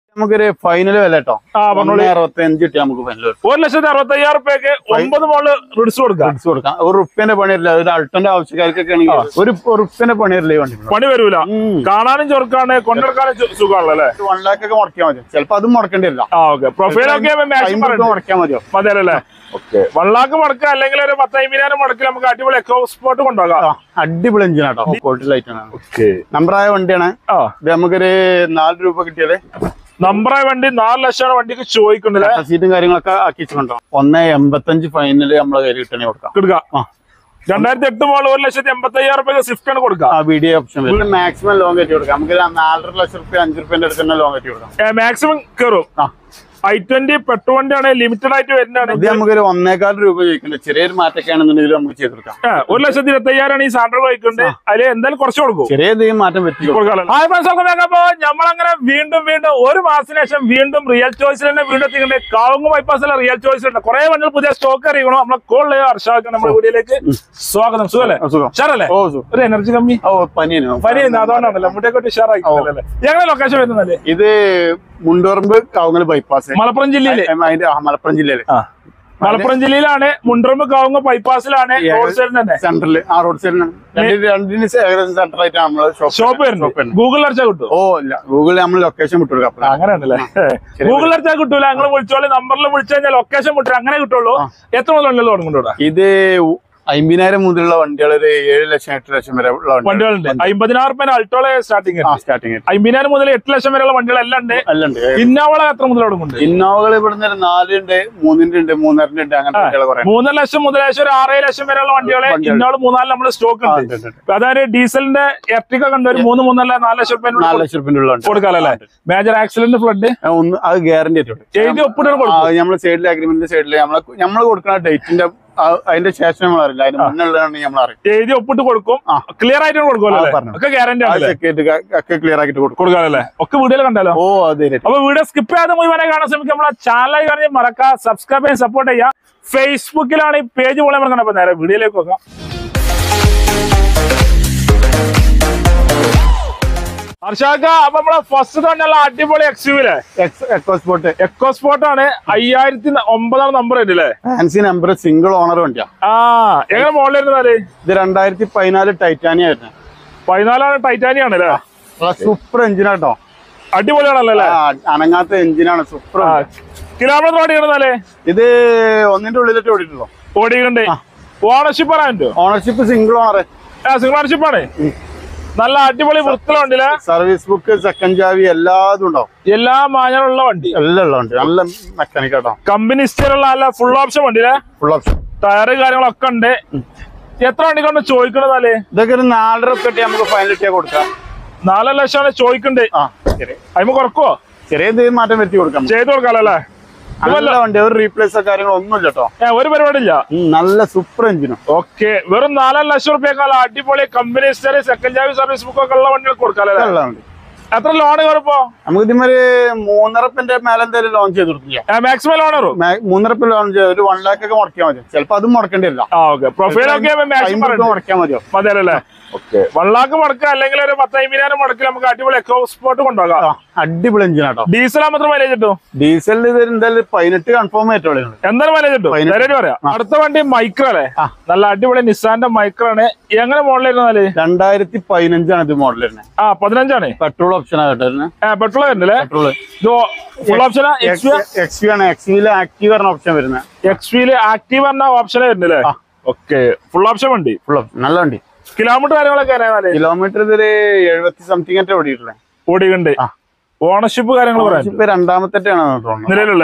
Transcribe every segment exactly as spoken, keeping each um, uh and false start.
നമുക്കൊരു ഫൈനൽ വില കേട്ടോ അറുപത്തഞ്ച് കിട്ടി നമുക്ക് ഫൈനൽ ഒരു ലക്ഷത്തി അറുപത്തി അയ്യായിരം റുപ്യക്ക് ഒമ്പത് മോള് റിഡ്സ് കൊടുക്കാം കൊടുക്കാം ഒരു റുപ്യന്റെ പണിയല്ല ഒരു അൾട്ടന്റെ ആവശ്യക്കാർക്കൊക്കെ ആണെങ്കിൽ ഒരു റുപ്യന്റെ പണിയല്ലേ വണ്ടി പണി വരൂല കാണാനും ചൊറുക്കാണ് കൊണ്ടെടുക്കാനും സുഖമാണല്ലോ അല്ലെ വൺ ലാക്ക് ഒക്കെ മുടക്കിയാൽ മതി ചിലപ്പോ അതും മുടക്കേണ്ടില്ല പ്രൊഫൈലൊക്കെ മുടക്കിയാൽ മതിയോ മതിയല്ലേ വൺ ലാക്ക് മുടക്കുക അല്ലെങ്കിൽ ഒരു പത്ത് അമ്പതിനായിരം മുടക്കിൽ നമുക്ക് അടിപൊളി എക്കോ സ്പോട്ട് കൊണ്ടുപോകാം അടിപൊളി എഞ്ചിനാട്ടോ ക്വാളിറ്റി ലൈറ്റ് ആണ് നമ്പറായ വണ്ടിയാണ് ഇത് നമുക്കൊരു നാല് രൂപ കിട്ടിയത് നമ്പറായ വണ്ടി നാല് ലക്ഷമാണ് വണ്ടിക്ക് ചോദിക്കുന്നില്ല സീറ്റും കാര്യങ്ങളൊക്കെ ആക്കിയിട്ടുണ്ടോ ഒന്ന് എൺപത്തഞ്ച് ഫൈനല് നമ്മളെ കയ്യിൽ കിട്ടണേ കൊടുക്കാം കൊടുക്കാം രണ്ടായിരത്തി എട്ട് മോള് ഒരു ലക്ഷത്തി എൺപത്തി അയ്യായിരം റുപ്യ സ്വിഫ്റ്റ് ആണ് കൊടുക്കാം വീഡിയോ ഓപ്ഷൻ മാക്സിമം ലോങ് കയറ്റി കൊടുക്കാം നമുക്ക് നാലര ലക്ഷം റുപ്യ അഞ്ചു റുപ്യന്റെ അടുത്ത് തന്നെ ലോങ് കയറ്റി കൊടുക്കാം മാക്സിമം കയറും ഐ ട്വന്റി പെട്രോൾ വണ്ടിയാണ് ലിമിറ്റഡ് ആയിട്ട് വരുന്നതാണ് ഇത് നമുക്കൊരു ഒന്നേകാൽ രൂപ ചോദിക്കുന്നത് ചെറിയൊരു മാറ്റൊക്കെ ആണെന്നുണ്ടെങ്കിൽ നമുക്ക് ചെയ്ത് കൊടുക്കാം ഒരു ലക്ഷത്തി ഇരുപത്തി അയ്യായിരം ഈ സാൻഡ്രോ ബൈക്കുണ്ട് അതിൽ എന്തായാലും കുറച്ച് കൊടുക്കും ചെറിയ മാറ്റം പറ്റി കൊടുക്കാമോ നമ്മളങ്ങനെ വീണ്ടും വീണ്ടും ഒരു മാസത്തിന് ശേഷം വീണ്ടും റിയൽ ചോയ്സിൽ തന്നെ വീണ്ടും എത്തിക്കണ്ടേ കാവുങ്ങ് ബൈപ്പാസിലെ റിയൽ ചോയ്സ് ഉണ്ട് കുറെ വണ്ടികൾ പുതിയ സ്റ്റോക്ക് അറിയണം നമ്മളെ കോൾ ഹർഷാക്ക് നമ്മുടെ വീഡിയോയിലേക്ക് സ്വാഗതം സുഖല്ലേ ഉഷാറല്ലേ ഒരു എനർജി കമ്മി പനിയാണ് പനി അതുകൊണ്ടാണല്ലോ മുട്ടേക്കോട്ട് ഉഷാറാക്കി ഞങ്ങളുടെ ലൊക്കേഷൻ വരുന്നല്ലേ ഇത് മുണ്ടോറമ്പ് കാവുങ്ങൽ ബൈപ്പാസ് മലപ്പുറം ജില്ലയിലെ മലപ്പുറം ജില്ലയില് മലപ്പുറം ജില്ലയിലാണ് മുണ്ടോറമ്പ് കാവുങ്ങ ബൈപ്പാസിലാണ് റോഡ് സൈഡിൽ തന്നെ സെന്ററിൽ ആ റോഡ് സൈഡിലാണ് രണ്ടിന് ഏകദേശം സെന്റർ ആയിട്ടാണ് നമ്മള് ഷോപ്പ് വരുന്നത് ഗൂഗിൾ അടിച്ചാൽ കിട്ടും ഓ ഇല്ല ഗൂഗിളിൽ നമ്മൾ ലൊക്കേഷൻ വിട്ടുകൊടുക്കാം അങ്ങനെയാണല്ലേ ഗൂഗിൾ അടിച്ചാൽ കിട്ടൂല നിങ്ങൾ വിളിച്ചോളി നമ്പറിൽ വിളിച്ചു കഴിഞ്ഞാൽ ലൊക്കേഷൻ വിട്ടു അങ്ങനെ കിട്ടുള്ളൂ എത്ര മുതൽ വണ്ടികൾ തുടങ്ങുന്നുണ്ടോ ഇത് അമ്പതിനായിരം മുതലുള്ള വണ്ടികൾ ഒരു ഏഴ് ലക്ഷം എട്ട് ലക്ഷം വരെ ഉള്ള വണ്ടികളുണ്ട് അമ്പതിനായിരം റുപ്യ അൾട്ടോളെ സ്റ്റാർട്ടിങ് സ്റ്റാർട്ടിങ് അമ്പതിനായിരം മുതൽ എട്ട് ലക്ഷം വരെയുള്ള വണ്ടികളെല്ലാം ഉണ്ട് എല്ലാം ഉണ്ട് ഇന്നോവള എത്ര മുതൽ തുടങ്ങുന്നുണ്ട് ഇന്നോവകൾ ഇവിടുന്ന് ഒരു നാലുണ്ട് മൂന്നിന്റെ ഉണ്ട് മൂന്നരന്റെ ഉണ്ട് അങ്ങനെ മൂന്നര ലക്ഷം മുതൽ ഒരു ആറേഴ് ലക്ഷം വരെയുള്ള വണ്ടികളെ ഇന്നോള് മൂന്നാല് നമ്മുടെ സ്റ്റോക്ക് ഉണ്ട് അതായത് ഡീസലിന്റെ എർട്ടിക കണ്ട ഒരു മൂന്ന് മൂന്നല്ല നാല് ലക്ഷം റുപ്യ നാല് ലക്ഷം റുപ്യ കൊടുക്കാല്ലേ മേജർ ആക്സിഡന്റ് ഫ്ലഡ് ഒന്ന് അത് ഗ്യാരണ്ടി എഴുതി ഒപ്പിട്ട് നമ്മള് സൈഡിൽ അഗ്രിമെന്റിന്റെ സൈഡിൽ നമ്മള് നമ്മൾ കൊടുക്കുന്ന ഡേറ്റിന്റെ അതിന്റെ ശേഷം നമ്മൾ അറിയില്ല അതിന് മുന്നുള്ളതാണ് നമ്മൾ അറിയാം എഴുതി ഒപ്പിട്ട് കൊടുക്കും ക്ലിയർ ആയിട്ട് കൊടുക്കും ഒക്കെ ഗ്യാരണ്ടി ഒക്കെ ക്ലിയർ ആക്കിട്ട് കൊടുക്കാല്ലേ ഒക്കെ വീഡിയോ കണ്ടാലോ ഓ അതെ അപ്പൊ വീഡിയോ സ്കിപ്പ് ചെയ്യാതെ മുഴുവനെ കാണാൻ ശ്രമിക്കും നമ്മളെ ചാനൽ കാണി മറക്കാം സബ്സ്ക്രൈബ് ചെയ്യാൻ സപ്പോർട്ട് ചെയ്യാം ഫേസ്ബുക്കിലാണ് ഈ പേജ് പോലെ മറക്കണം അപ്പൊ നേരെ വീഡിയോയിലേക്ക് നോക്കാം ഹർഷാക്ക അപ്പൊ നമ്മളെ ഫസ്റ്റ് തന്നെയുള്ള അടിപൊളി എക്സ്യൂവിലെ എക്കോസ്പോർട്ട് എക്കോസ്പോർട്ട് ആണ് അയ്യായിരത്തി ഒമ്പതാം നമ്പർ ഉണ്ട് ഫാൻസി നമ്പർ സിംഗിൾ ഓണർ വണ്ടിയാ ആ എങ്ങനെ മോഡൽ വരുന്നാല് ഇത് രണ്ടായിരത്തി പതിനാല് ടൈറ്റാനിയ വരുന്നത് പതിനാലാണ് ടൈറ്റാനിയ ആണ് അല്ലേ സൂപ്പർ എഞ്ചിനാട്ടോ അടിപൊളിയാണല്ലോ അനങ്ങാത്ത എഞ്ചിനാണ് സൂപ്പർ കിലോമീറ്റർ ഓടിക്കണല്ലേ ഇത് ഒന്നിന്റെ ഉള്ളിലിട്ട് ഓടിയിട്ടുള്ളൂ ഓടിക്കണ്ടേ ഓണർഷിപ്പ് പറയാൻ പറ്റുമോ ownership single owner single ownership ആണ് നല്ല അടിപൊളി വൃത്തിലുണ്ടല്ലേ സർവീസ് ബുക്ക് സെക്കൻഡ് ചാവി എല്ലാതും ഉണ്ടാവും എല്ലാ മാനുള്ള വണ്ടി എല്ലാം ഉള്ള വണ്ടി നല്ല മെക്കാനിക് കേട്ടോ കമ്പനി ഹിസ്റ്ററുള്ള നല്ല ഫുൾ ഓപ്ഷൻ വണ്ടിയിലെ ഫുൾ ഓപ്ഷൻ ടയറ് കാര്യങ്ങളൊക്കെ ഉണ്ട് എത്ര വണ്ടിക്കൊണ്ട് ചോദിക്കണതല്ലേ ഇതൊക്കെ ഒരു നാലര ഒക്കെ നമുക്ക് ഫൈനൽ ഇട്ടിയാ കൊടുക്കാം നാലര ലക്ഷമാണ് ചോദിക്കണ്ടേ അതിന് കുറക്കുവോ ചെറിയ മാറ്റം വരുത്തി കൊടുക്കാം ചെയ്ത് കൊടുക്കാല്ലേ നല്ല വണ്ടി ഒരു റീപ്ലേസോ കാര്യങ്ങളോ ഒന്നുമില്ല കേട്ടോ ഒരു പരിപാടിയില്ല നല്ല സൂപ്പർ എഞ്ചിനും ഓക്കെ വെറും നാലര ലക്ഷം റുപ്യക്കാല അടിപൊളി കമ്പനി ഹിസ്റ്ററി സെക്കൻഡ് ചാവി സർവീസ് ബുക്ക് ഒക്കെ ഉള്ള വണ്ടികൾ കൊടുക്കാല്ലേ എത്ര ലോൺ കയറിപ്പോ നമുക്ക് ഇതിമൊരു മൂന്നരപ്പിന്റെ മേലെ എന്തായാലും ലോൺ ചെയ്ത് കൊടുക്കില്ല മാക്സിമം ലോൺ കയറും മൂന്നരപ്പ് ലോൺ ചെയ്ത് ഒരു വൺ ലാക്ക് ഒക്കെ മുടക്കിയാൽ മതി ചിലപ്പോ അതും മുടക്കേണ്ടില്ല പ്രൊഫൈൽ ഒക്കെ മുടക്കിയാൽ മതിയോ മതിയല്ലേ വൺ ലാക്ക് മുടക്കുക അല്ലെങ്കിൽ ഒരു പത്ത് അമ്പതിനായിരം മുടക്കിൽ നമുക്ക് അടിപൊളി എക്കോ സ്പോട്ട് കൊണ്ടുപോകാം അടിപൊളി എഞ്ചിനാട്ടോ ഡീസൽ മാത്രം മൈലേജ് കിട്ടും ഡീസലിൽ ഇത് എന്തായാലും പതിനെട്ട് കൺഫേം ആയിട്ടുള്ളൂ എന്തായാലും മൈലേജ് കിട്ടും പറയാം അടുത്ത വണ്ടി മൈക്രോ അല്ലേ നല്ല അടിപൊളി നിസാന്റെ മൈക്രോ ആണ് എങ്ങനെ മോഡൽ വരുന്നാല് രണ്ടായിരത്തി പതിനഞ്ചാണ് ഇത് മോഡൽ വരുന്നത് ആ പതിനഞ്ചാണ് പെട്രോൾ ഓപ്ഷൻ ആയിട്ട് പെട്രോൾ വരുന്നില്ലേ petrol full option X V ആണ് എക്സ് വിയില് ആക്റ്റീവ് പറഞ്ഞ ഓപ്ഷൻ വരുന്നത് എക്സ് വിയില് ആക്റ്റീവ് പറഞ്ഞ ഓപ്ഷൻ വരുന്നില്ലേ ഓക്കെ ഫുൾ ഓപ്ഷൻ വണ്ടി ഫുൾ ഓപ്ഷൻ നല്ല വണ്ടി കിലോമീറ്റർ കാര്യങ്ങളൊക്കെ അറിയാമല്ലേ കിലോമീറ്റർ ഇതൊരു എഴുപത്തി സംതിങ് ആയിട്ട് ഓടിയിട്ടില്ലേ ഓടിയുണ്ട് ഓണർഷിപ്പ് കാര്യങ്ങൾ രണ്ടാമത്തെ നിലവിലുള്ള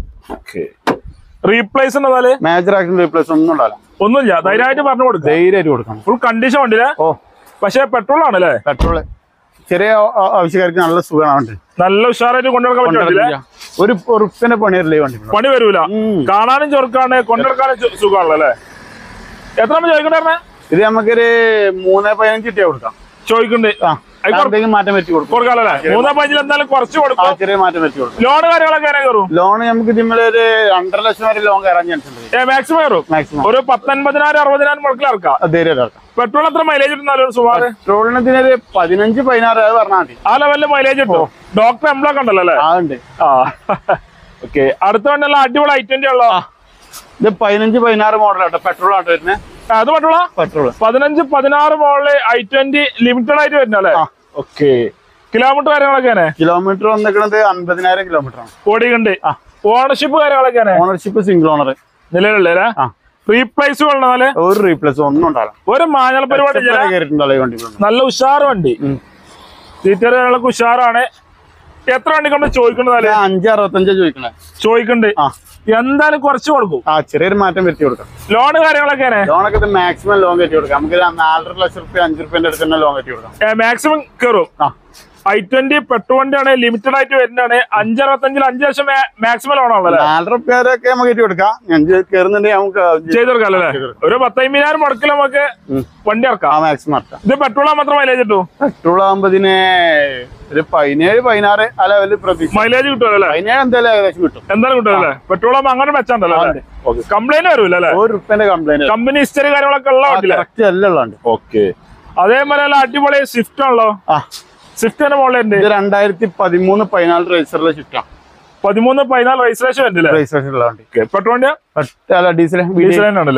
റീപ്ലേസ് മേജർ ആക്ഷൻ റീപ്ലേസ് ഒന്നും ഉണ്ടാവില്ല ഒന്നുമില്ല ധൈര്യമായിട്ട് പറഞ്ഞു കൊടുക്കും ധൈര്യമായിട്ട് കൊടുക്കണം ഫുൾ കണ്ടീഷൻ വണ്ടിയില്ലേ ഓ പക്ഷെ പെട്രോൾ ആണല്ലേ പെട്രോള് ചെറിയ ആവശ്യക്കാർക്ക് നല്ല സുഖമാണ് നല്ല ഉഷാറായിട്ട് കൊണ്ടുനടക്കാൻ പറ്റില്ല ഒരു റുപ്യന്റെ പണിയല്ലേ വണ്ടി പണി വരൂല കാണാനും ചൊറുക്കാണ് കൊണ്ടുനടക്കാനും സുഖമാണല്ലോ അല്ലേ എത്ര ചോദിക്കണ്ടേ ഇത് നമുക്കൊരു മൂന്ന് പതിനഞ്ച് കിട്ടിയാ കൊടുക്കാം ചോദിക്കണ്ടേ എന്തെങ്കിലും മാറ്റം പറ്റി കൊടുക്കും കൊടുക്കാല്ലേ മൂന്നാം പഞ്ചിൽ എന്തായാലും കുറച്ച് കൊടുക്കും ചെറിയ മാറ്റം പറ്റി കൊടുക്കും ലോണ് കാര്യങ്ങളൊക്കെ കയറും ലോൺ നമുക്ക് ഇതിന്മേൽ ഒരു രണ്ടര ലക്ഷം വരെ ലോൺ കയറാൻ ചാൻസ് ഉണ്ട് മാക്സിമം കയറും മാക്സിമം ഒരു പത്തൊൻപതിനായിരം അറുപതിനായിരം മുടക്കിൽ ഇറക്കാം ധൈര്യം ഇറക്കാം പെട്രോൾ എത്ര മൈലേജ് കിട്ടുന്നാലും സുമാർ പെട്രോളിന് ഇതിനൊരു പതിനഞ്ച് പതിനാറ് അത് പറഞ്ഞാൽ മതി ആ ലെവലില് മൈലേജ് കിട്ടും ഡോക്ടർ എംബ്ലോക്ക് ഉണ്ടല്ലോ അല്ലേ ആ ഉണ്ട് ആ ഓക്കെ അടുത്ത വണ്ടിയുള്ള അടിപൊളി ഐ ട്വന്റി ഉള്ളോ ഇത് പതിനഞ്ച് പതിനാറ് മോഡലാട്ടോ പെട്രോൾ ആട്ടോ വരുന്നത് അത് പെട്രോളാ പെട്രോൾ പതിനഞ്ച് പതിനാറ് മോഡല് ഐ ട്വന്റി ലിമിറ്റഡ് ആയിട്ട് വരുന്നല്ലേ ഓക്കെ കിലോമീറ്റർ കാര്യങ്ങളൊക്കെയാണ് കിലോമീറ്റർ വന്നിരിക്കുന്നത് അൻപതിനായിരം കിലോമീറ്റർ ആണ് ഓടിയുണ്ട് ഓണർഷിപ്പ് കാര്യങ്ങളൊക്കെയാണ് ഓണർഷിപ്പ് സിംഗിൾ ഓണർ നിലവിലുള്ളേ റീപ്ലേസ് കൊള്ളാല് ഒരു റീപ്ലേസ് ഒന്നും ഉണ്ടാവില്ല ഒരു മാഞ്ഞൽ പരിപാടി നല്ല ഉഷാർ വണ്ടി സീറ്ററുകളൊക്കെ ഉഷാറാണ് എത്ര വണ്ടി കൊണ്ട് ചോദിക്കണ്ടല്ലേ അഞ്ച് അറുപത്തഞ്ച് ചോദിക്കണേ ചോദിക്കണ്ട് എന്തായാലും കുറച്ച് കൊടുക്കും ആ ചെറിയൊരു മാറ്റം വരുത്തി കൊടുക്കാം ലോണ് കാര്യങ്ങളൊക്കെയാണ് ലോണൊക്കെ മാക്സിമം ലോൺ കയറ്റി കൊടുക്കാം നമുക്ക് നാലര ലക്ഷം റുപ്യ അഞ്ചു റുപ്യന്റെ അടുത്ത് തന്നെ ലോൺ കയറ്റി കൊടുക്കാം മാക്സിമം കയറും ഐ ട്വന്റി പെട്രോൾ വണ്ടിയാണ് ലിമിറ്റഡ് ആയിട്ട് വരുന്നതാണ് അഞ്ചറുപത്തഞ്ചിൽ അഞ്ച് ലക്ഷം മാക്സിമം ലോണാണല്ലോ നാലര റുപ്യൊക്കെ നമുക്ക് കയറ്റി കൊടുക്കാം അഞ്ച് കയറുന്നുണ്ടെങ്കിൽ നമുക്ക് ചെയ്ത് കൊടുക്കാം അല്ലേ ഒരു പത്തമ്പതിനായിരം മുടക്കിൽ നമുക്ക് വണ്ടി ഇറക്കാം മാക്സിമം ഇറക്കാം ഇത് പെട്രോൾ മാത്രം മൈലേജ് കിട്ടും പെട്രോൾ ആകുമ്പോ ഇതിന് ഒരു പതിനേഴ് പതിനാറ് ആ ലെവലിൽ പ്രതീക്ഷ മൈലേജ് കിട്ടുമല്ലോ പതിനേഴ് എന്തായാലും ഏകദേശം കിട്ടും എന്തായാലും കിട്ടുമല്ലേ പെട്രോൾ ആകുമ്പോൾ അങ്ങനെ മെച്ചാണ്ടല്ലോ കംപ്ലൈന്റ് വരൂല അല്ലേ ഒരു റുപ്യന്റെ കംപ്ലൈന്റ് കമ്പനി ഹിസ്റ്ററി കാര്യങ്ങളൊക്കെ ഉള്ള വണ്ടിയില്ല എല്ലാം ഉള്ളതുണ്ട് ഓക്കെ അതേപോലെ അടിപൊളി സ്വിഫ്റ്റ് ആണല്ലോ സ്വിഫ്റ്റിന്റെ മോഡലുണ്ട് ഇത് രണ്ടായിരത്തി പതിമൂന്ന് പതിനാല് റേസറിലെ സ്വിഫ്റ്റാണ് പതിമൂന്ന് പതിനാല് രജിസ്ട്രേഷൻ വണ്ടിയില്ലേ രജിസ്ട്രേഷൻ ഉള്ള വണ്ടി പെട്രോൾ വണ്ടിയാ ഡീസൽ ഡീസൽ ആണല്ലേ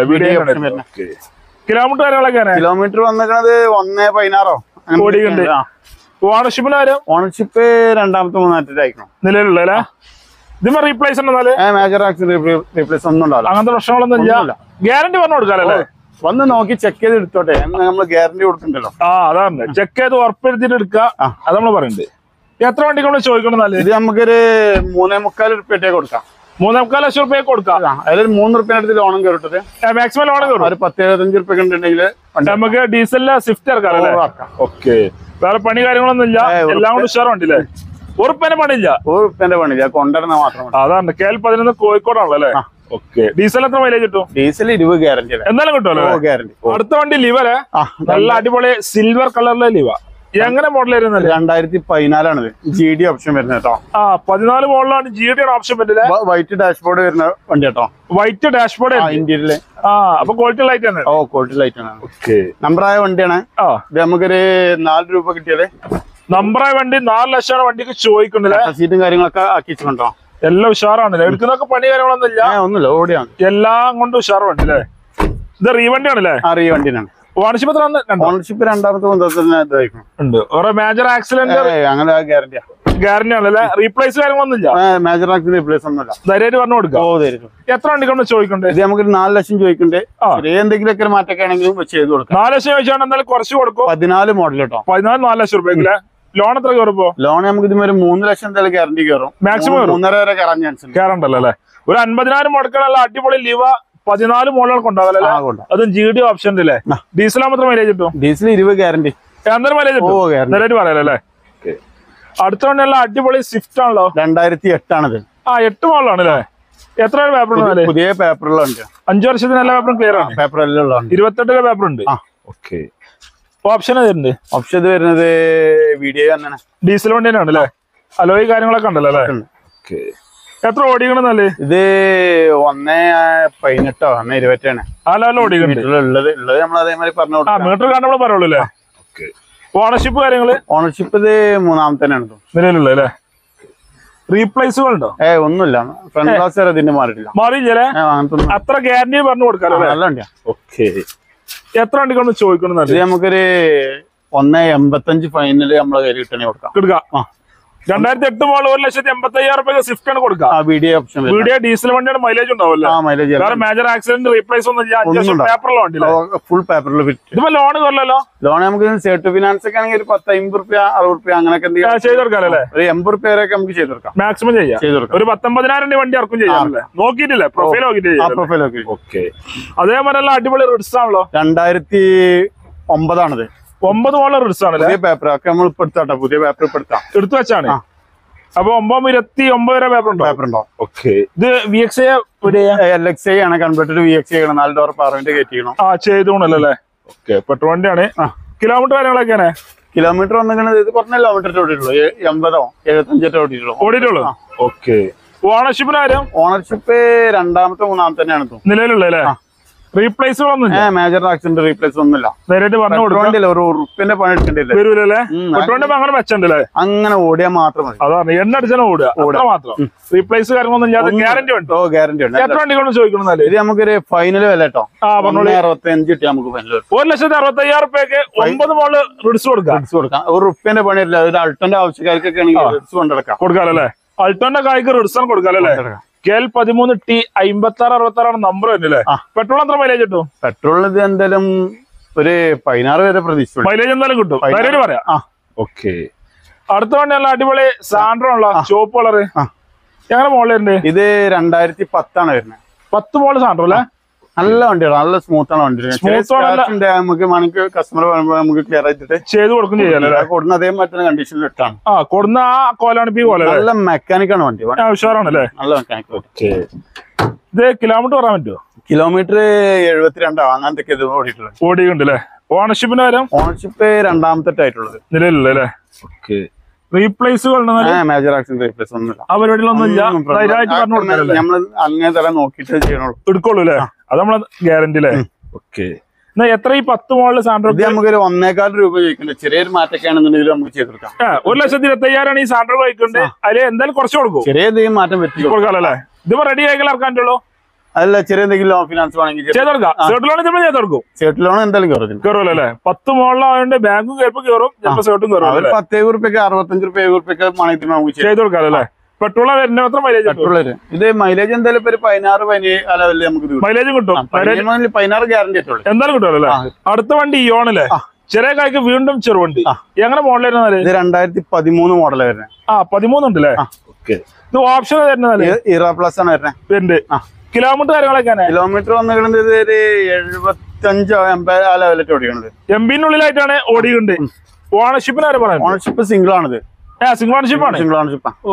കിലോമീറ്റർ കാര്യങ്ങളൊക്കെയാണ് കിലോമീറ്റർ വന്നിരിക്കുന്നത് ഒന്നേ പതിനാറോ ഓടിയുണ്ട് ഓണർഷിപ്പിന് കാര്യം ഓണർഷിപ്പ് രണ്ടാമത്തെ മൂന്നാമത്തെ അയക്കണം നിലവിലുള്ള ഇതിന് റീപ്ലേസ് ഉണ്ടെന്നാല് മേജർ ആക്സിഡന്റ് റീപ്ലേസ് ഒന്നും ഉണ്ടാവില്ല അങ്ങനത്തെ പ്രശ്നങ്ങളൊന്നും ഇല്ല ഗ്യാരണ്ടി പറഞ്ഞു കൊടുക്കാല്ലേ വന്ന് നോക്കി ചെക്ക് ചെയ്ത് എടുത്തോട്ടെ നമ്മൾ ഗ്യാരണ്ടി കൊടുക്കണ്ടല്ലോ ആ അതാണ് ചെക്ക് ചെയ്ത് ഉറപ്പെടുത്തിട്ട് എടുക്കുക അത് നമ്മള് പറയുന്നുണ്ട് എത്ര വണ്ടി കൊണ്ട് ചോദിക്കണം ഇത് നമുക്കൊരു മൂന്നേ മുക്കാൽ റുപ്യട്ടേ കൊടുക്കാം മൂന്നേ മുക്കാൽ ലക്ഷം റുപ്യ കൊടുക്കാം അതായത് മൂന്ന് റുപ്യ അടുത്ത് ലോണും കയറിട്ടത് മാക്സിമം ലോൺ കയറും ഒരു പത്ത് എഴുപത്തഞ്ച് റുപ്യ ഉണ്ടെങ്കിൽ നമുക്ക് ഡീസലിലെ സ്വിഫ്റ്റ് ഇറക്കാം ഓക്കെ വേറെ പണി കാര്യങ്ങളൊന്നും ഇല്ല എല്ലാം കൊണ്ട് ഉഷാർ വണ്ടിയില്ലേ ഉറുപ്പേന്റെ പണിയില്ല ഒരു റുപ്യന്റെ പണിയില്ല കൊണ്ടുവരുന്ന മാത്രം അതാണ് കെ എൽ പതിനൊന്ന് കോഴിക്കോടാണല്ലോ അല്ലേ ഓക്കെ ഡീസൽ എത്ര മൈലേജ് കിട്ടും ഡീസൽ ഇരുപത് ഗ്യാരണ്ടി എന്തായാലും കിട്ടുമല്ലോ ഗ്യാരണ്ടി അടുത്ത വണ്ടി ലിവറെ നല്ല അടിപൊളി സിൽവർ കളറിലെ ലിവ എങ്ങനെ മോഡൽ വരുന്നത് രണ്ടായിരത്തി പതിനാലാണിത് ജി ഡി ഓപ്ഷൻ വരുന്നത് കേട്ടോ ആ പതിനാല് മോഡലാണ് ജി ഡി ഓപ്ഷൻ പറ്റില്ല വൈറ്റ് ഡാഷ്ബോർഡ് വരുന്ന വണ്ടി കേട്ടോ വൈറ്റ് ഡാഷ്ബോർഡ് ഇന്ത്യയിലെ ആ അപ്പൊ ക്വാളിറ്റി ലൈറ്റ് ആണ് ഓ ക്വാളിറ്റി ലൈറ്റ് ആണ് ഓക്കെ നമ്പറായ വണ്ടിയാണ് ആ ഇത് നമുക്കൊരു നാല് രൂപ കിട്ടിയത് നമ്പറായ വണ്ടി നാല് ലക്ഷമാണ് വണ്ടിക്ക് ചോദിക്കുന്നില്ല സീറ്റും കാര്യങ്ങളൊക്കെ ആക്കിച്ചുകൊണ്ടോ എല്ലാം ഉഷാറാണ് എടുക്കുന്നൊക്കെ പണി കാര്യങ്ങളൊന്നും ഇല്ല ഒന്നുമില്ല ഓടിയാണ് എല്ലാം കൊണ്ടും ഉഷാർ വണ്ടി അല്ലേ ഇത് റീവണ്ടി ആണല്ലേ ആ റീ വണ്ടിയാണ് ഓണർഷിപ്പ് ഓണർഷിപ്പ് രണ്ടാമത്തെ ഉണ്ട് ഓരോ മേജർ ആക്സിഡന്റ് അങ്ങനെ ഗ്യാരണ്ടിയാ ഗ്യാരണ്ടി ആണല്ലേ റീപ്ലേസ് കാര്യങ്ങളൊന്നും ഇല്ല മേജർ ആക്സിഡന്റ് റീപ്ലേസ് ഒന്നുമില്ല ധൈര്യമായിട്ട് പറഞ്ഞു കൊടുക്കാം ഓ ധൈര്യം എത്ര വണ്ടി കൊണ്ട് ചോദിക്കണ്ടേ ഇത് നമുക്ക് നാല് ലക്ഷം ചോദിക്കണ്ടേ എന്തെങ്കിലുമൊക്കെ മാറ്റൊക്കെ ആണെങ്കിലും ചെയ്ത് കൊടുക്കാം നാല് ലക്ഷം ചോദിച്ചാൽ എന്തായാലും കുറച്ച് കൊടുക്കും പതിനാല് മോഡൽ കേട്ടോ പതിനാല് നാല് ലക്ഷം റുപ്യക്കില്ലേ ലോൺ എത്ര കയറുമ്പോ ലോൺ നമുക്ക് ഇതുവരെ മൂന്ന് ലക്ഷം എന്തായാലും ഗ്യാരണ്ടി കയറും മാക്സിമം മൂന്നര വരെ കയറാൻ ചാൻസ് ഉണ്ട് കയറണ്ടല്ലോ അല്ലെ ഒരു അൻപതിനായിരം മുടക്കാനുള്ള അടിപൊളി ലിവ പതിനാല് മോഡലുകൾക്ക് ഉണ്ടാവില്ലേ അതും ജി ഡി ഓപ്ഷൻ അല്ലേ ഡീസൽ മാത്രം മൈലേജ് കിട്ടും ഡീസൽ ഇരുപത് ഗ്യാരണ്ടി എന്തായാലും മൈലേജ് കിട്ടും പറയാലേ അടുത്ത വണ്ടിയുള്ള അടിപൊളി സ്വിഫ്റ്റ് ആണല്ലോ രണ്ടായിരത്തി എട്ടാണിത് ആ എട്ട് മോഡലാണ് അല്ലേ എത്ര പേപ്പർ പുതിയ പേപ്പറുകളുണ്ട് അഞ്ചു വർഷത്തിന് എല്ലാ പേപ്പറും ക്ലിയർ ആണ് പേപ്പർ എല്ലാം ഉള്ളതാണ് ഇരുപത്തെട്ടിലെ പേപ്പർ ഉണ്ട് ഓക്കെ ഓപ്ഷൻ വരുന്നുണ്ട് ഓപ്ഷൻ ഇത് വരുന്നത് വീഡിയോ തന്നെയാണ് ഡീസൽ വണ്ടി തന്നെയാണ് അല്ലേ അലോയി കാര്യങ്ങളൊക്കെ ഉണ്ടല്ലോ അല്ലേ എത്ര ഓടിക്കണെന്നല്ലേ ഇത് ഒന്നേ പതിനെട്ടോ ഒന്നേ ഇരുപറ്റാണ് ആ ലെവലിൽ ഓടിക്കുന്നുണ്ട് ഉള്ളത് ഉള്ളത് നമ്മൾ അതേമാതിരി പറഞ്ഞു ആ മീറ്റർ കാണുമ്പോൾ പറയുള്ളൂ അല്ലേ ഓണർഷിപ്പ് കാര്യങ്ങള് ഓണർഷിപ്പ് ഇത് മൂന്നാമത്തെ തന്നെയാണ് നിലവിലുള്ള അല്ലേ റീപ്ലേസുകൾ ഉണ്ടോ ഏ ഒന്നുമില്ല ഫ്രണ്ട് ഗ്ലാസ് വരെ ഇതിന്റെ മാറിയിട്ടില്ല മാറിയില്ലേ അത്ര ഗ്യാരണ്ടി പറഞ്ഞു കൊടുക്കാലോ നല്ല വണ്ടിയാ ഓക്കെ എത്ര വണ്ടി കൊണ്ട് ചോദിക്കണം ഇത് നമുക്കൊരു ഒന്നേ എൺപത്തഞ്ച് ഫൈനല് നമ്മളെ കയ്യിൽ കിട്ടണേ കൊടുക്കാം കൊടുക്കാം രണ്ടായിരത്തി എട്ട് മോഡൽ ഒരു ലക്ഷത്തി എൺപത്തി അയ്യായിരം രൂപ സ്വിഫ്റ്റ് ആണ് കൊടുക്കാം വീഡിയോ ഓപ്ഷൻ വീഡിയോ ഡീസൽ വണ്ടിയുടെ മൈലേജ് ഉണ്ടാവില്ല വേറെ മേജർ ആക്സിഡന്റ് റീപ്ലേസ് ഒന്നും ഇല്ല പേപ്പറിലുള്ള വണ്ടി ഫുൾ പേപ്പറിൽ ഇതിപ്പോ ലോൺ കുറല്ലോ ലോൺ നമുക്ക് സെർട്ട് ഫിനാൻസ് ഒക്കെ ആണെങ്കിൽ ഒരു പത്ത് അമ്പത് റുപ്യ അറുപത് റുപ്യ അങ്ങനെയൊക്കെ എന്തെങ്കിലും ചെയ്ത് കൊടുക്കാല്ലേ ഒരു എൺപത് റുപ്യ വരെയൊക്കെ നമുക്ക് ചെയ്ത് കൊടുക്കാം മാക്സിമം ചെയ്യാം ചെയ്ത് കൊടുക്കാം ഒരു പത്തൊമ്പതിനായിരം വണ്ടി ഇറക്കും ചെയ്യാം നോക്കിയിട്ടില്ലേ പ്രൊഫൈൽ നോക്കിയിട്ട് പ്രൊഫൈൽ നോക്കി ഓക്കെ അതേപോലെ അടിപൊളി റിഡ്സ് ആണല്ലോ രണ്ടായിരത്തി ഒമ്പതാണത് ഒമ്പത് മോഡൽ റിഡ്സ് ആണ് പുതിയ പേപ്പർ ഒക്കെ നമ്മൾ ഇപ്പൊ എടുത്താട്ടോ പുതിയ പേപ്പർ ഇപ്പൊ എടുത്താം എടുത്തു വെച്ചാണ് അപ്പൊ ഒമ്പത് ഇരുപത്തി ഒമ്പത് വരെ പേപ്പർ ഉണ്ടോ പേപ്പർ ഉണ്ടോ ഓക്കെ ഇത് V X L X I ആണ് കൺവേർട്ടഡ് വി എക്സ് ഐ ആണ് നാല് ഡോർ പാർവിന്റെ കയറ്റിക്കണം ആ ചെയ്തോണല്ലേ ഓക്കെ പെട്രോൾ വണ്ടിയാണ് കിലോമീറ്റർ കാര്യങ്ങളൊക്കെയാണ് കിലോമീറ്റർ വന്നിട്ട് ഇത് കുറഞ്ഞ കിലോമീറ്റർ ഓടിയിട്ടുള്ളൂ എൺപതോ എഴുപത്തഞ്ചോ ഓടിയിട്ടുള്ളൂ ഓടിയിട്ടുള്ളൂ ഓക്കെ ഓണർഷിപ്പിന് കാര്യം ഓണർഷിപ്പ് രണ്ടാമത്തെ മൂന്നാമത്തെ തന്നെയാണ് നിലവിലുള്ള അല്ലേ റീപ്ലേസുകളൊന്നും മേജർ ആക്സിഡന്റ് റീപ്ലേസ് ഒന്നുമില്ല നേരിട്ട് പറഞ്ഞു കൊടുക്കണ്ടില്ല ഒരു ഉറുപ്പിന്റെ പണി എടുക്കണ്ടില്ല വരൂലല്ലേ പെട്രോളിന്റെ അങ്ങനെ വെച്ചണ്ടല്ലേ അങ്ങനെ ഓടിയാൽ മാത്രം മതി അതാണ് എണ്ണ അടിച്ചാൽ ഓടുക ഓടുക മാത്രം റീപ്ലേസ് കാര്യങ്ങളൊന്നും ഇല്ലാതെ ഗ്യാരണ്ടി ഉണ്ട് ഓ ഗ്യാരണ്ടി ഉണ്ട് എത്ര വണ്ടികളും ചോദിക്കണം ഇത് നമുക്കൊരു ഫൈനൽ വില കേട്ടോ അറുപത്തി അഞ്ച് കിട്ടി നമുക്ക് ഫൈനൽ ഒരു ലക്ഷത്തി അറുപത്തി അയ്യായിരം റുപ്യക്ക് ഒമ്പത് മോള് റിഡ്സ് കൊടുക്കാം റിഡ്സ് കൊടുക്കാം ഒരു റുപ്യന്റെ പണിയില്ല ഒരു അൾട്ടോന്റെ ആവശ്യക്കാർക്കൊക്കെ ആണെങ്കിൽ റിഡ്സ് കൊണ്ടെടുക്കാം കൊടുക്കാല്ലേ അൾട്ടോന്റെ കായ്ക്ക് റിഡ്സ് കൊടുക്കാല്ലേ കെ എൽ പതിമൂന്ന് ടി അമ്പത്തി ആറ് അറുപത്തി ആറാണ് നമ്പർ വരുന്നില്ലേ പെട്രോൾ എത്ര മൈലേജ് കിട്ടും പെട്രോളിന് ഇത് എന്തായാലും ഒരു പതിനാറ് വരെ പ്രതീക്ഷിച്ചു മൈലേജ് എന്തായാലും കിട്ടും ധൈര്യം പറയാം ഓക്കെ അടുത്ത വണ്ടി നല്ല അടിപൊളി സാൻഡ്രോ ഉള്ള ചോപ്പ് കളറ് എങ്ങനെ മോളിലുണ്ട് ഇത് രണ്ടായിരത്തി പത്താണ് വരുന്നത് പത്ത് മോള് സാൻഡ്രോ അല്ലേ നല്ല വണ്ടിയാണ് നല്ല സ്മൂത്ത് ആണ് വണ്ടി നമുക്ക് വേണമെങ്കിൽ കസ്റ്റമർ നമുക്ക് ക്ലിയർ ആയിട്ട് ചെയ്ത് കൊടുക്കും ചെയ്യാല്ലേ കൊടുന്ന അതേ മറ്റൊരു കണ്ടീഷനിൽ ഇട്ടാണ് ആ കൊടുന്ന ആ കോലാണ് നല്ല മെക്കാനിക് ആണ് വണ്ടി ഉഷാറാണല്ലേ നല്ല മെക്കാനിക് ഇത് കിലോമീറ്റർ പറയാൻ പറ്റുമോ കിലോമീറ്റർ എഴുപത്തിരണ്ടോ അങ്ങനത്തെ ഇത് ഓടിയിട്ടുള്ളത് ഓടിയുണ്ടല്ലേ ഓണർഷിപ്പിന് കാര്യം ഓണർഷിപ്പ് രണ്ടാമത്തെ ആയിട്ടുള്ളത് നിലവിലല്ലേ ഓക്കെ റീപ്ലേസുകൾ മേജർ ആക്സിഡന്റ് റീപ്ലേസ് ഒന്നുമില്ല ആ പരിപാടികളൊന്നുമില്ല നമ്മള് അങ്ങനെ തരം നോക്കിയിട്ട് ചെയ്യണുള്ളൂ എടുക്കുള്ളൂ അല്ലേ അത് നമ്മളെ ഗ്യാരണ്ടി അല്ലേ ഓക്കെ എന്നാ എത്ര ഈ പത്ത് മോളില് സാൻഡ്രോ നമുക്ക് ഒരു ഒന്നേകാൽ രൂപ ചോദിക്കുന്നുണ്ട് ചെറിയൊരു മാറ്റൊക്കെ ആണെന്നുണ്ടെങ്കിൽ നമുക്ക് ചെയ്തെടുക്കാം ഒരു ലക്ഷത്തി ഇരുപത്തി അയ്യായിരം ഈ സാൻഡ്രോ കഴിക്കുന്നുണ്ട് അതിൽ എന്തായാലും കുറച്ച് കൊടുക്കും ചെറിയ എന്തെങ്കിലും മാറ്റം പറ്റി കൊടുക്കാമല്ലേ ഇതിപ്പോ റെഡി ആയിക്കാൻ ഇറക്കാനുള്ളൂ അല്ല ചെറിയ എന്തെങ്കിലും ലോൺ ഫിനാൻസ് വേണമെങ്കിൽ ചെയ്തെടുക്കാം സേർട്ട് ലോൺ ചിലപ്പോൾ ചെയ്തെടുക്കും സേർട്ട് ലോൺ എന്തായാലും കയറും കയറുമല്ലോ അല്ലേ പത്ത് മോളിലായതുകൊണ്ട് ബാങ്കും ചിലപ്പോൾ കയറും ചിലപ്പോൾ സേർട്ടും കയറും പത്തേ റുപ്യക്ക് അറുപത്തഞ്ച് റുപ്യ റുപ്യക്ക് മണിക്ക് നമുക്ക് ചെയ്ത് കൊടുക്കാമല്ലേ പെട്രോൾ വരുന്ന എത്ര മൈലേജ് പെട്രോൾ ഇത് മൈലേജ് എന്തായാലും ഒരു പതിനാറ് പതിനേഴ് ആ ലെവലിൽ നമുക്ക് മൈലേജും കിട്ടും പതിനാറ് ഗ്യാരണ്ടി ആയിട്ടുള്ളൂ എന്തായാലും കിട്ടുമല്ലോ അല്ലേ അടുത്ത വണ്ടി ഇയോണല്ലേ ചെറിയ കായ്ക്ക് വീണ്ടും ചെറുവണ്ടി എങ്ങനെ മോഡൽ വരുന്നത് ഇത് രണ്ടായിരത്തി പതിമൂന്ന് മോഡൽ വരുന്നത് ആ പതിമൂന്നുണ്ടല്ലേ ഇത് ഓപ്ഷൻ വരുന്നത് ഇറ പ്ലസ് ആണ് വരുന്നത് കിലോമീറ്റർ കാര്യങ്ങളൊക്കെ കിലോമീറ്റർ വന്നിട്ട് ഒരു എഴുപത്തഞ്ചോ എൺപത് ആ ലെവലിൽ ഓടിക്കണത് എംബിനുള്ളിലായിട്ടാണ് ഓടിയുണ്ട് ഓണർഷിപ്പിന് ആരും പറയാം ഓണർഷിപ്പ് സിംഗിൾ ആണിത് സിംഗിൾ ഓണർഷിപ്പ് ആണ് സിംഗിൾ ഓണർഷിപ്പ് ഓ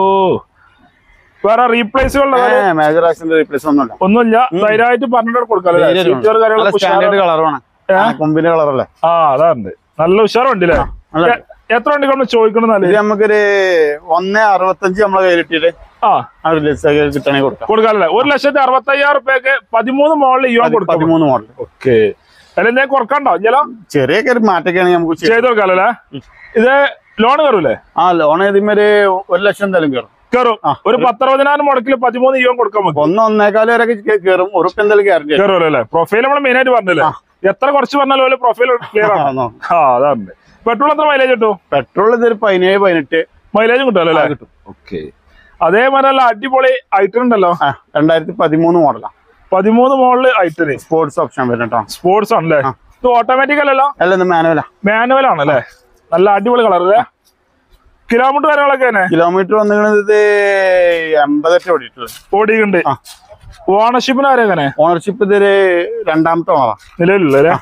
വേറെ റീപ്ലേസുകൾ മേജർ ആക്സിഡന്റ് റീപ്ലേസ് ഒന്നുമില്ല ഒന്നുമില്ല ധൈര്യമായിട്ട് പറഞ്ഞിട്ട് കൊടുക്കാം സ്റ്റാൻഡേർഡ് കളറാണ് കൊമ്പിന്റെ കളറല്ലേ ആ അതാണ്ട് നല്ല ഉഷാറുണ്ടല്ലേ എത്ര വണ്ടി നമ്മൾ ചോദിക്കണം ഇത് നമുക്കൊരു ഒന്നേ അറുപത്തഞ്ച് നമ്മളെ കയ്യിലിട്ടിട്ട് കിട്ടണമെങ്കിൽ കൊടുക്കാം കൊടുക്കാല്ലേ ഒരു ലക്ഷത്തി അറുപത്തി അയ്യായിരം റുപ്യക്ക് പതിമൂന്ന് മോഡൽ ഇയോ കൊടുക്കും പതിമൂന്ന് മോഡൽ ഓക്കെ അല്ലെ കുറക്കണ്ടോ ചില ചെറിയ മാറ്റൊക്കെയാണ് നമുക്ക് ചെയ്ത് കൊടുക്കാല്ലേ ഇത് ലോൺ കയറൂലേ ആ ലോൺ ഇതിന്മേല് ഒരു ലക്ഷം എന്തായാലും കയറും കയറും ഒരു പത്തറുപതിനായിരം മുടക്കിൽ പതിമൂന്ന് ഇയോ കൊടുക്കാൻ പറ്റും ഒന്ന് ഒന്നേക്കാല് വരെ കയറും ഉറപ്പ് എന്തായാലും ഗ്യാരണ്ടി കയറുമല്ലേ പ്രൊഫൈൽ നമ്മൾ മെയിൻ ആയിട്ട് പറഞ്ഞല്ലേ എത്ര കുറച്ച് പറഞ്ഞാലും പ്രൊഫൈൽ ക്ലിയർ ആണ് ആ അതാണ് പെട്രോൾ എത്ര മൈലേജ് കിട്ടും പെട്രോൾ ഇതൊരു പതിനേഴ് പതിനെട്ട് മൈലേജും കിട്ടുമല്ലോ കിട്ടും ഓക്കെ അതേമാതിരി നല്ല അടിപൊളി ഐറ്റർ ഉണ്ടല്ലോ രണ്ടായിരത്തി പതിമൂന്ന് മോഡലാ പതിമൂന്ന് മോഡല് ഐറ്റർ സ്പോർട്സ് ഓപ്ഷൻ വരുന്നുണ്ടോ സ്പോർട്സ് ആണല്ലേ ഇത് ഓട്ടോമാറ്റിക് അല്ലല്ലോ അല്ല മാനുവലാ മാനുവൽ ആണല്ലേ നല്ല അടിപൊളി കളർ അല്ലേ കിലോമീറ്റർ കാര്യങ്ങളൊക്കെ തന്നെ കിലോമീറ്റർ വന്നിട്ട് എൺപതെട്ട് ഓടിയിട്ടുള്ളത് ഓടിയിട്ടുണ്ട് ഓണർഷിപ്പിന് ആരും എങ്ങനെ ഓണർഷിപ്പ് ഇതൊരു രണ്ടാമത്തെ ഓണറാ നിലവിലുള്ള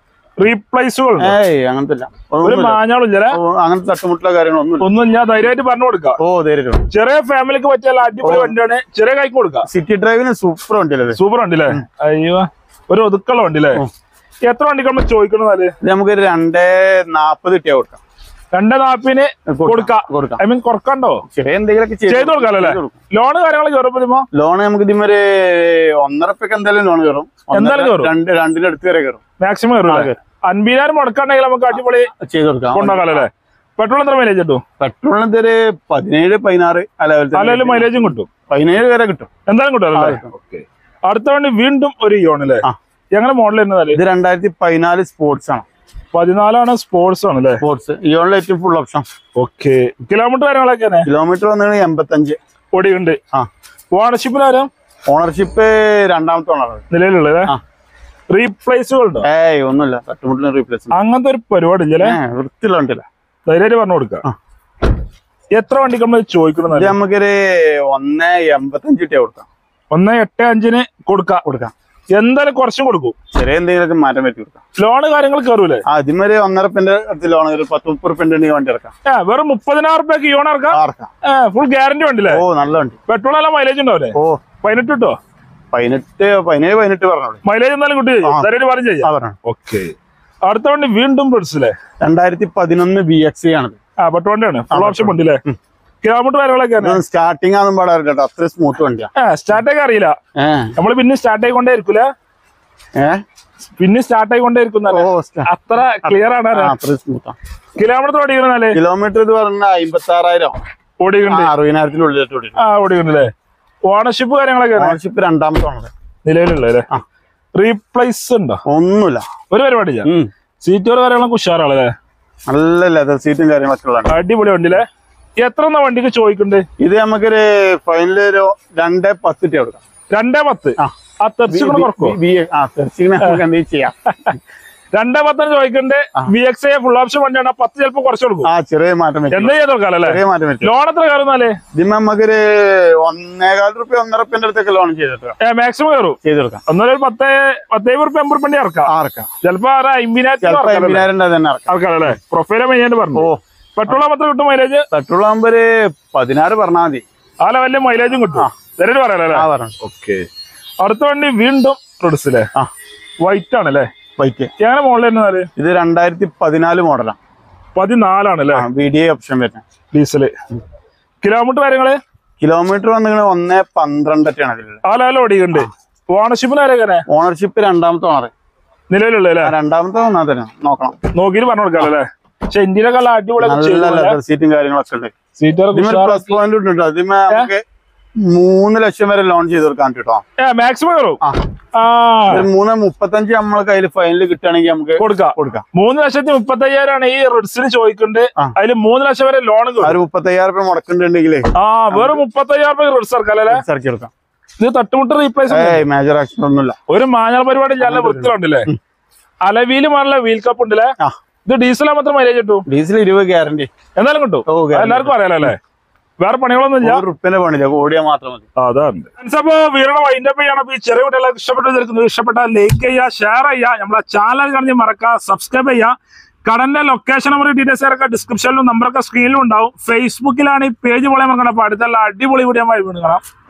റീപ്ലേസുകൾ അങ്ങനത്തെ ഒരു മാഞ്ഞാളില്ല അങ്ങനത്തെ തട്ടുമുട്ടുള്ള കാര്യങ്ങളൊന്നും ഒന്നും ഞാൻ ധൈര്യമായിട്ട് പറഞ്ഞു കൊടുക്കാം ഓ ധൈര്യം ചെറിയ ഫാമിലിക്ക് പറ്റിയ അടിപൊളി വണ്ടിയാണ് ചെറിയ കൈക്ക് കൊടുക്കാം സിറ്റി ഡ്രൈവിന് സൂപ്പർ വണ്ടിയല്ലേ സൂപ്പർ വണ്ടില്ലേ അയ്യോ ഒരു ഒതുക്കുള്ള വണ്ടില്ലേ എത്ര വണ്ടിക്ക് നമ്മൾ ചോദിക്കണമെന്നാല് നമുക്ക് രണ്ടേ നാപ്പത് കിട്ടിയാ കൊടുക്കാം രണ്ടേ നാപ്പിന് കൊടുക്കാം ഐ മീൻ കുറക്കണ്ടോ ചെറിയ എന്തെങ്കിലുമൊക്കെ ചെയ്ത് കൊടുക്കാല്ലേ ലോണ് കാര്യങ്ങൾ കയറുമ്പോ ലോൺ നമുക്ക് ഇതിമൊരു ഒന്നര റുപ്യക്ക് എന്തായാലും ലോൺ കയറും എന്തായാലും കയറും രണ്ട് രണ്ടിന്റെ അടുത്ത് വരെ കയറും മാക്സിമം കയറും അൻപതിനായിരം മുടക്കാണെങ്കിൽ നമുക്ക് അടിപൊളി ചെയ്ത് കൊടുക്കാം കൊണ്ടാകാല്ലേ പെട്രോൾ എത്ര മൈലേജ് കിട്ടും പെട്രോളിന് ഇതൊരു പതിനേഴ് പതിനാറ് അല്ലെങ്കിലും മൈലേജും കിട്ടും പതിനേഴ് വരെ കിട്ടും എന്തായാലും കിട്ടും ഓക്കെ അടുത്ത വണ്ടി വീണ്ടും ഒരു ഇയോണല്ലേ ഞങ്ങളുടെ മോഡൽ എന്നതല്ലേ ഇത് രണ്ടായിരത്തി പതിനാല് സ്പോർട്സ് ആണ് പതിനാലാണ് സ്പോർട്സ് ആണ് അല്ലേ സ്പോർട്സ് ഇയോണിലെ ഏറ്റവും ഫുൾ ഓപ്ഷൻ ഓക്കെ കിലോമീറ്റർ കാര്യങ്ങളൊക്കെ കിലോമീറ്റർ വന്നത് എൺപത്തഞ്ച് ഓടിയുണ്ട് ആ ഓണർഷിപ്പിന് ആരാ ഓണർഷിപ്പ് രണ്ടാമത്തെ ഓണർ നിലവിലുള്ളത് റീപ്ലേസുകൾ ഉണ്ടോ ഏയ് ഒന്നുമില്ല തട്ടുമുട്ടിന് റീപ്ലേസ് അങ്ങനത്തെ ഒരു പരിപാടി ഇല്ലേ വൃത്തിയുള്ള വണ്ടിയില്ല ധൈര്യമായിട്ട് പറഞ്ഞു കൊടുക്കാം എത്ര വണ്ടിക്ക് നമ്മൾ ചോദിക്കണം നമുക്കൊരു ഒന്ന് എൺപത്തഞ്ച് കിട്ടിയാ കൊടുക്കാം ഒന്ന് എട്ട് അഞ്ചിന് കൊടുക്കാം കൊടുക്കാം എന്തായാലും കുറച്ചും കൊടുക്കും ചെറിയ എന്തെങ്കിലുമൊക്കെ മാറ്റം പറ്റി കൊടുക്കാം ലോണ് കാര്യങ്ങൾ കയറൂലേ അതിമൊരു ഒന്നര റുപ്യന്റെ അടുത്ത് ലോൺ ഒരു പത്ത് മുപ്പത് റുപ്യന്റെ വണ്ടി ഇറക്കാം വെറും മുപ്പതിനായിരം റുപ്യക്ക് യോൺ ഇറക്കാം ഫുൾ ഗ്യാരണ്ടി വണ്ടില്ലേ ഓ നല്ല വണ്ടി പെട്രോൾ എല്ലാം മൈലേജ് ഉണ്ടാവില്ലേ ഓ പതിനെട്ട് കിട്ടോ പതിനെട്ട് പതിനേഴ് പതിനെട്ട് പറഞ്ഞോളൂ മൈലേജ് എന്തായാലും കിട്ടി പറഞ്ഞു ചെയ്യാം ഓക്കെ അടുത്ത വണ്ടി വീണ്ടും ബ്രിഡ്സിലെ രണ്ടായിരത്തി പതിനൊന്ന് ബി എക്സ് ആണത്. ആ പെട്ട് വണ്ടിയാണ്, ഫുൾ ഓപ്ഷൻ വണ്ടി അല്ലേ? കിലോമീറ്റർ കാര്യങ്ങളൊക്കെ സ്റ്റാർട്ടിങ് ആണെന്നും പാടാറില്ല, അത്ര സ്മൂത്ത് വണ്ടിയാ. സ്റ്റാർട്ടൊക്കെ അറിയില്ല, നമ്മള് പിന്നെ സ്റ്റാർട്ട് ആയിക്കൊണ്ടേ ഇരിക്കൂല, പിന്നെ സ്റ്റാർട്ട് ആയിക്കൊണ്ടേ ഇരിക്കുന്ന അത്ര ക്ലിയർ ആണ്. കിലോമീറ്റർ ഓടിക്കണല്ലേ? കിലോമീറ്റർ ഇത് പറഞ്ഞ അമ്പത്തി ആറായിരം ഓടിക്കുന്നുണ്ട്, അറുപതിനായിരത്തിനുള്ളിൽ. ആ ഓടിക്കുന്നുണ്ടല്ലേ? ഓണർഷിപ്പ് കാര്യങ്ങളൊക്കെ? ഓണർഷിപ്പ് രണ്ടാമത്തെ നിലവിലുള്ളല്ലേ? റീപ്ലേസ് ഉണ്ടോ? ഒന്നുമില്ല, ഒരു പരിപാടി. സീറ്റുകൾ കാര്യങ്ങളൊക്കെ ഉഷാറാളല്ലേ? നല്ല ലെതർ സീറ്റും കാര്യങ്ങളൊക്കെ അടിപൊളി വണ്ടിയില്ലേ? എത്ര വണ്ടിക്ക് ചോദിക്കണ്ട്? ഇത് നമുക്കൊരു ഫൈനല് ഒരു രണ്ടേ പത്ത് കൊടുക്കാം. രണ്ടേ പത്ത് ആ തെർച്ചിക്കണ കുറക്കോ? ചെയ്യാം. രണ്ടേ പത്തിന് ചോദിക്കണ്ട്. V X I full option വണ്ടിയാണ്, പത്ത് ചിലപ്പോ കുറച്ച് കൊടുക്കും. ആ ചെറിയ മാറ്റം എന്താ ചെയ്ത് കൊടുക്കാല്ലേ? ലോൺ എത്ര കയറുന്നാലേ? ഇതിന് നമുക്കൊരു ഒന്നേകാൽ റുപ്യ ഒന്നര റുപ്യന്റെ അടുത്തൊക്കെ ലോൺ ചെയ്തിട്ട് മാക്സിമം കയറും, ചെയ്ത് കൊടുക്കാം. ഒന്നര പത്ത് പത്തേഴ് റുപ്യ അമ്പത് റുപ്യ ഇറക്കാം. ചിലപ്പോ അമ്പതിനായിരം ആൾക്കാരല്ലേ? പ്രൊഫൈല് മെയിനായിട്ട് പറഞ്ഞു. പെട്രോൾ എത്ര കിട്ടും മൈലേജ്? പെട്രോൾ ആകുമ്പോ ഒരു പതിനാറ് പറഞ്ഞാൽ മതി, ആ ലെവലില് മൈലേജും കിട്ടും. നേരിട്ട് പറയാല്ലേ? ഓക്കെ. അടുത്ത വണ്ടി വീണ്ടും റോഡ്സിലെ വൈറ്റ് ആണല്ലേ? വൈറ്റ് എങ്ങനെ മോഡൽ തന്നെ? ഇത് രണ്ടായിരത്തി പതിനാല് മോഡലാണ്. പതിനാലാണല്ലേ? വി ഡി ഐ ഓപ്ഷൻ വരുന്നത്, ഡീസല്. കിലോമീറ്റർ കാര്യങ്ങള്? കിലോമീറ്റർ വന്നിങ്ങനെ ഒന്നേ പന്ത്രണ്ടൊക്കെയാണ് ഇതിൽ. ആ ലെവലിൽ ഓടിക്കുന്നുണ്ട്. ഓണർഷിപ്പിന് ആരെങ്ങനെ? ഓണർഷിപ്പ് രണ്ടാമത്തെ ഓണർ നിലവിലുള്ള രണ്ടാമത്തെ ഒന്നാ തന്നെ നോക്കണം, നോക്കിട്ട് പറഞ്ഞു കൊടുക്കാല്ലേ? പക്ഷെ ഇന്ത്യയിലൊക്കെ അടിപൊളി സീറ്റും കാര്യങ്ങളൊക്കെ ഉണ്ട്. സീറ്റ് പ്ലസ് പോയിന്റ് ഉണ്ട്. അതിന് നമുക്ക് മൂന്ന് ലക്ഷം വരെ ലോൺ ചെയ്ത് കൊടുക്കാൻ കേട്ടോ, മാക്സിമം കയറും. മൂന്ന് മുപ്പത്തഞ്ച് നമ്മളെ കയ്യിൽ ഫൈനൽ കിട്ടുകയാണെങ്കിൽ നമുക്ക് കൊടുക്കാം കൊടുക്കാം മൂന്ന് ലക്ഷത്തി മുപ്പത്തി അയ്യായിരം ആണ് ഈ റിഡ്സിന് ചോദിക്കുന്നുണ്ട്. അതിൽ മൂന്ന് ലക്ഷം വരെ ലോൺ മുപ്പത്തി അയ്യായിരം രൂപ മുടക്കുന്നുണ്ടെങ്കിൽ ആ വെറും മുപ്പത്തി അയ്യായിരം രൂപ റിഡ്സ് ഇറക്കാല്ലേ? ഇറക്കി എടുക്കാം. ഇത് തട്ടുമുട്ട് റീപ്ലേസ് മേജർ ആക്ഷൻ ഒന്നുമില്ല, ഒരു മാഞ്ഞാൽ പരിപാടി നല്ല വൃത്തിയുണ്ടല്ലേ? അലവിയിൽ മാറില്ല വീൽ കപ്പ് ഉണ്ടല്ലേ? ഇത് ഡീസൽ മാത്രം മൈലേജ് കിട്ടും. ഡീസൽ ഇരുപത് ഗ്യാരണ്ടി എന്നാലും കിട്ടും, എല്ലാവർക്കും അറിയാലോ അല്ലേ? വേറെ പണികളൊന്നും ഇല്ല, റുപ്യന്റെ പണിയില്ല, ഓടിയാൽ മാത്രം മതി. അതാണ് അപ്പൊ വീണ വൈൻഡപ്പ് ചെയ്യണം. ഈ ചെറിയ കുട്ടികളെ ഇഷ്ടപ്പെട്ടു ഇഷ്ടപ്പെട്ട ലൈക്ക് ചെയ്യുക, ഷെയർ ചെയ്യുക, നമ്മളെ ചാനൽ കാണി മറക്കുക, സബ്സ്ക്രൈബ് ചെയ്യുക. കടന്റെ ലൊക്കേഷൻ നമ്പർ ഡീറ്റെയിൽസ് ഒക്കെ ഡിസ്ക്രിപ്ഷനിലും നമ്പറൊക്കെ സ്ക്രീനിലും ഉണ്ടാവും. ഫേസ്ബുക്കിലാണ് ഈ പേജ് പോലെ മറക്കണം. അപ്പൊ അടുത്തുള്ള അടിപൊളി വീഡിയോ വീണ്ടും കാണാം.